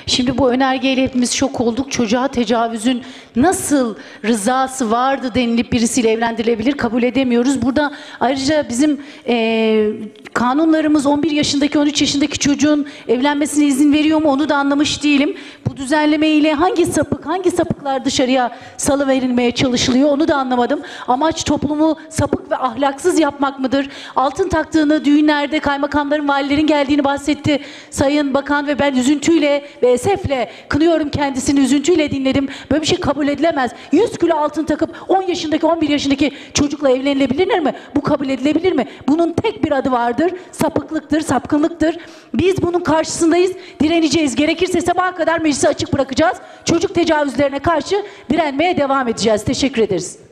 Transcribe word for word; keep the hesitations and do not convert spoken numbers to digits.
Şimdi bu önergeyle hepimiz şok olduk. Çocuğa tecavüzün nasıl rızası vardı denilip birisiyle evlendirilebilir, kabul edemiyoruz. Burada ayrıca bizim e, kanunlarımız on bir yaşındaki on üç yaşındaki çocuğun evlenmesine izin veriyor mu onu da anlamış değilim. Bu düzenleme ile hangi sapık, hangi sapıklar dışarıya salıverilmeye çalışılıyor onu da anlamadım. Amaç toplumu sapık ve ahlaksız yapmak mıdır? Altın taktığını düğünlerde kaymakamların, valilerin geldiğini bahsetti Sayın Bakan ve ben üzüntüyle ve esefle kınıyorum kendisini, üzüntüyle dinledim. Böyle bir şey kabul edilemez. yüz kilo altın takıp on yaşındaki on bir yaşındaki çocukla evlenilebilir mi? Bu kabul edilebilir mi? Bunun tek bir adı vardır. Sapıklıktır, sapkınlıktır. Biz bunun karşısındayız. Direneceğiz. Gerekirse sabaha kadar meclisi açık bırakacağız. Çocuk tecavüzlerine karşı direnmeye devam edeceğiz. Teşekkür ederiz.